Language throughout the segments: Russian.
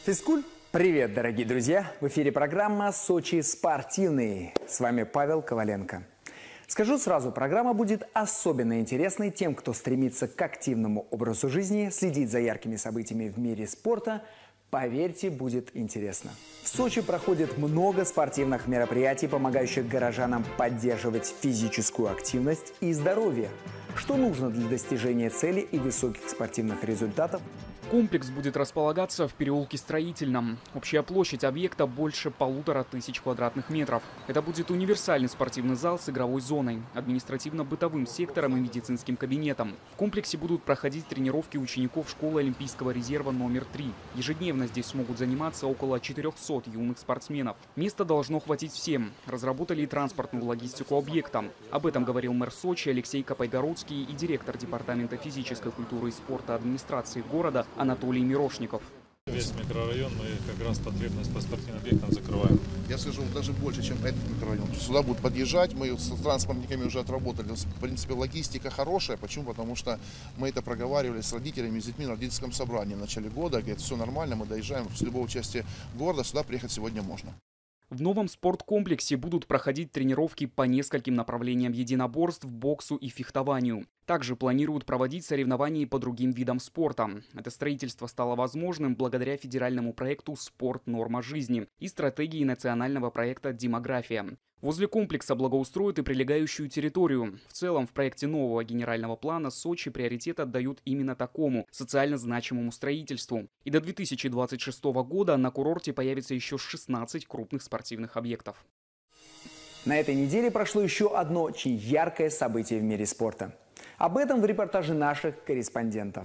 Физкульт, привет, дорогие друзья! В эфире программа «Сочи спортивный». С вами Павел Коваленко. Скажу сразу, программа будет особенно интересной тем, кто стремится к активному образу жизни, следить за яркими событиями в мире спорта. Поверьте, будет интересно. В Сочи проходит много спортивных мероприятий, помогающих горожанам поддерживать физическую активность и здоровье. Что нужно для достижения цели и высоких спортивных результатов? Комплекс будет располагаться в переулке Строительном. Общая площадь объекта больше 1500 квадратных метров. Это будет универсальный спортивный зал с игровой зоной, административно-бытовым сектором и медицинским кабинетом. В комплексе будут проходить тренировки учеников школы Олимпийского резерва номер 3. Ежедневно здесь смогут заниматься около 400 юных спортсменов. Места должно хватить всем. Разработали и транспортную логистику объекта. Об этом говорил мэр Сочи Алексей Капайгородский и директор департамента физической культуры и спорта администрации города Анатолий Мирошников. Весь микрорайон мы как раз потребность по спортивным объектам закрываем. Я скажу, даже больше, чем этот микрорайон. Сюда будут подъезжать, мы с транспортниками уже отработали. В принципе, логистика хорошая. Почему? Потому что мы это проговаривали с родителями, с детьми на родительском собрании в начале года. Говорят, все нормально, мы доезжаем. С любого части города сюда приехать сегодня можно. В новом спорткомплексе будут проходить тренировки по нескольким направлениям единоборств, боксу и фехтованию. Также планируют проводить соревнования и по другим видам спорта. Это строительство стало возможным благодаря федеральному проекту «Спорт. Норма жизни» и стратегии национального проекта «Демография». Возле комплекса благоустроят и прилегающую территорию. В целом, в проекте нового генерального плана Сочи приоритет отдают именно такому социально значимому строительству. И до 2026 года на курорте появится еще 16 крупных спортивных объектов. На этой неделе прошло еще одно очень яркое событие в мире спорта. Об этом в репортаже наших корреспондентов.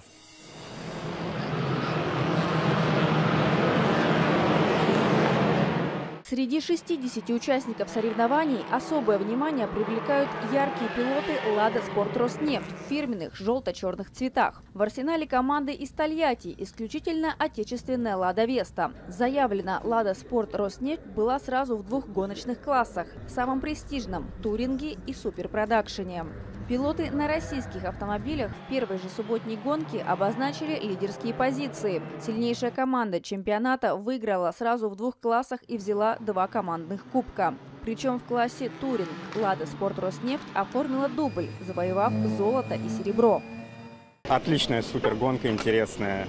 Среди 60 участников соревнований особое внимание привлекают яркие пилоты «Лада Спорт Роснефть» в фирменных желто-черных цветах. В арсенале команды из Тольятти исключительно отечественная «Лада Веста». Заявлена «Лада Спорт Роснефть» была сразу в двух гоночных классах – самом престижном – «Туринге» и «Суперпродакшене». Пилоты на российских автомобилях в первой же субботней гонке обозначили лидерские позиции. Сильнейшая команда чемпионата выиграла сразу в двух классах и взяла 2 командных кубка. Причем в классе «Туринг» «Лада Спорт Роснефть» оформила дубль, завоевав золото и серебро. Отличная супергонка, интересная.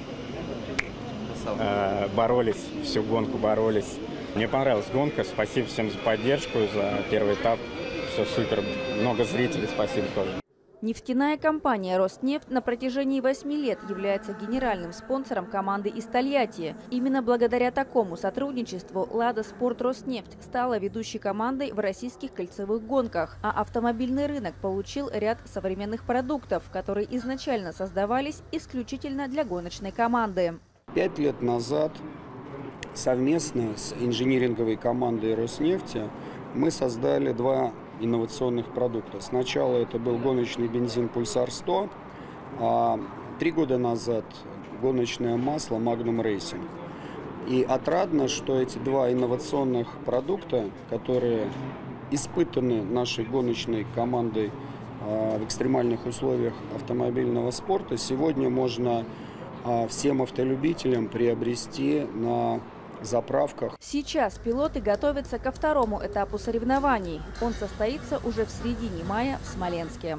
Боролись, всю гонку боролись. Мне понравилась гонка. Спасибо всем за поддержку, за первый этап. Все супер. Много зрителей, спасибо тоже. Нефтяная компания «Роснефть» на протяжении 8 лет является генеральным спонсором команды из Тольятти. Именно благодаря такому сотрудничеству «Лада Спорт Роснефть» стала ведущей командой в российских кольцевых гонках, а автомобильный рынок получил ряд современных продуктов, которые изначально создавались исключительно для гоночной команды. 5 лет назад совместно с инжиниринговой командой «Роснефти» мы создали 2 инновационных продукта. Сначала это был гоночный бензин «Пульсар-100», а 3 года назад гоночное масло «Магнум Рейсинг». И отрадно, что эти 2 инновационных продукта, которые испытаны нашей гоночной командой в экстремальных условиях автомобильного спорта, сегодня можно всем автолюбителям приобрести на заправках. Сейчас пилоты готовятся ко второму этапу соревнований. Он состоится уже в середине мая в Смоленске.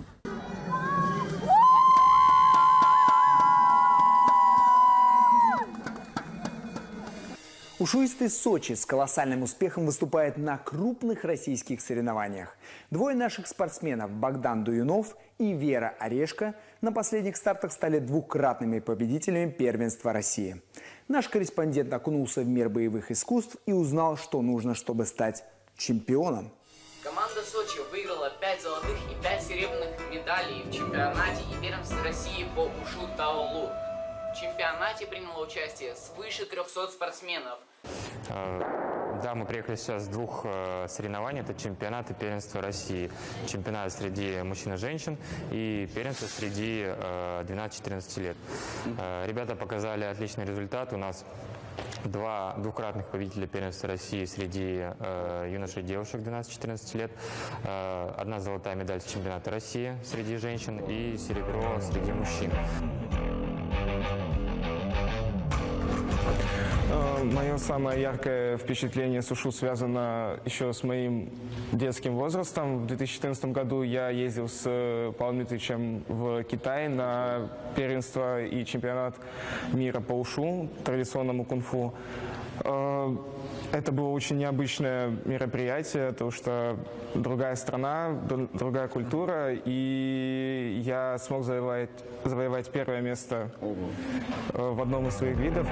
Ушуистый Сочи с колоссальным успехом выступает на крупных российских соревнованиях. 2 наших спортсменов Богдан Дуюнов и Вера Орешко на последних стартах стали 2-кратными победителями первенства России. Наш корреспондент окунулся в мир боевых искусств и узнал, что нужно, чтобы стать чемпионом. Команда Сочи выиграла 5 золотых и 5 серебряных медалей в чемпионате и первенстве России по ушу Таолу. В чемпионате приняло участие свыше 300 спортсменов. Да, мы приехали сейчас с 2 соревнований. Это чемпионат и первенство России. Чемпионат среди мужчин и женщин и первенство среди 12-14 лет. Ребята показали отличный результат. У нас 2 двукратных победителя первенства России среди юношей и девушек 12-14 лет. 1 золотая медаль с чемпионата России среди женщин и серебро среди мужчин. мое самое яркое впечатление с УШУ связано еще с моим детским возрастом. В 2014 году я ездил с Павлом Дмитриевичем в Китай на первенство и чемпионат мира по УШУ, традиционному кунг-фу. Это было очень необычное мероприятие, потому что другая страна, другая культура, и я смог завоевать первое место в одном из своих видов.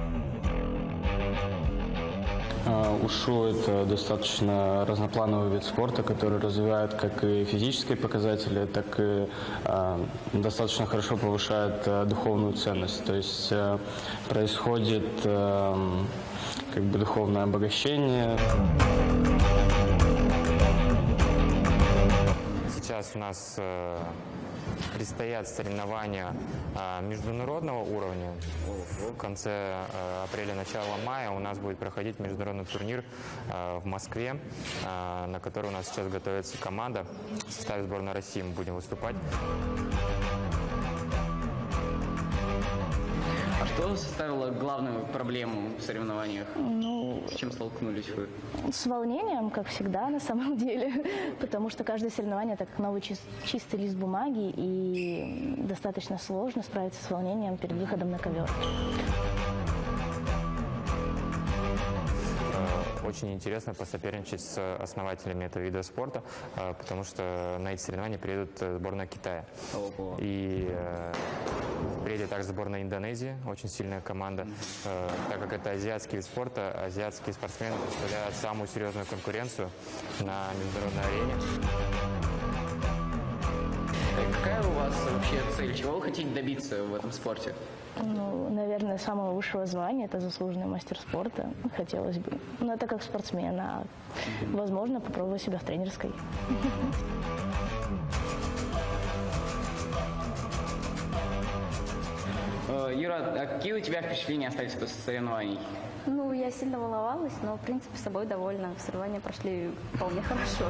УШУ – это достаточно разноплановый вид спорта, который развивает как и физические показатели, так и достаточно хорошо повышает духовную ценность. То есть происходит как бы духовное обогащение. Сейчас у нас предстоят соревнования международного уровня. В конце апреля, начало мая у нас будет проходить международный турнир в Москве, на который у нас сейчас готовится команда. В составе сборной России мы будем выступать. А что составило главную проблему в соревнованиях? С чем столкнулись вы? С волнением, как всегда, на самом деле. Потому что каждое соревнование – это как новый чистый лист бумаги, и достаточно сложно справиться с волнением перед выходом на ковер. Очень интересно посоперничать с основателями этого вида спорта, потому что на эти соревнования приедут сборная Китая. И приедет также сборная Индонезии, очень сильная команда. Так как это азиатский вид спорта, азиатские спортсмены представляют самую серьезную конкуренцию на международной арене. Какая у вас вообще цель? Чего вы хотите добиться в этом спорте? Наверное, самого высшего звания – это заслуженный мастер спорта. Хотелось бы. Но это как спортсмен, а возможно, попробую себя в тренерской. Юра, а какие у тебя впечатления остались после соревнований? Я сильно волновалась, но, в принципе, собой довольна. Соревнования прошли вполне хорошо.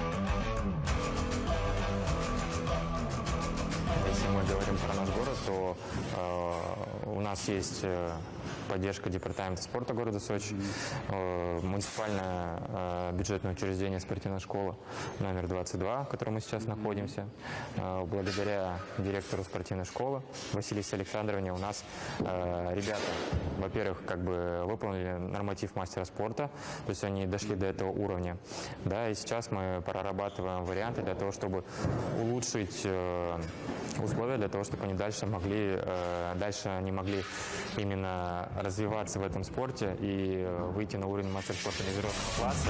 Если мы говорим про наш город, то у нас есть поддержка департамента спорта города Сочи, муниципальное бюджетное учреждение «Спортивная школа» номер 22, в котором мы сейчас находимся. Благодаря директору спортивной школы Василисе Александровне у нас ребята, во-первых, выполнили норматив мастера спорта, то есть они дошли до этого уровня. Да, и сейчас мы прорабатываем варианты для того, чтобы улучшить условия для того, чтобы они дальше они могли именно развиваться в этом спорте и выйти на уровень мастер спорта международного класса.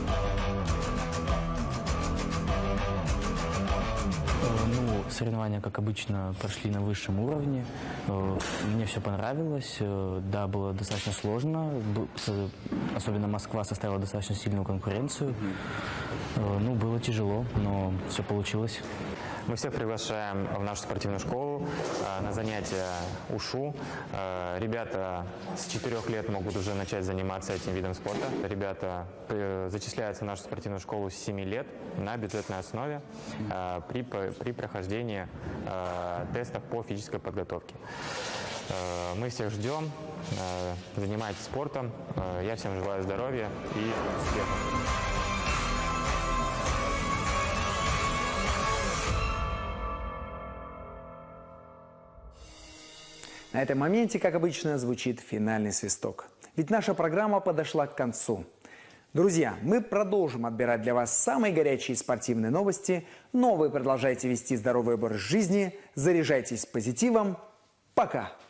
Соревнования, как обычно, прошли на высшем уровне. Мне все понравилось. Да, было достаточно сложно. Особенно Москва составила достаточно сильную конкуренцию. Было тяжело, но все получилось. Мы всех приглашаем в нашу спортивную школу на занятия УШУ. Ребята с 4 лет могут уже начать заниматься этим видом спорта. Ребята зачисляются в нашу спортивную школу с 7 лет на бюджетной основе при прохождении тестов по физической подготовке. Мы всех ждем. Занимайтесь спортом. Я всем желаю здоровья и успехов. На этом моменте, как обычно, звучит финальный свисток. Ведь наша программа подошла к концу. Друзья, мы продолжим отбирать для вас самые горячие спортивные новости, но вы продолжайте вести здоровый образ жизни, заряжайтесь позитивом. Пока!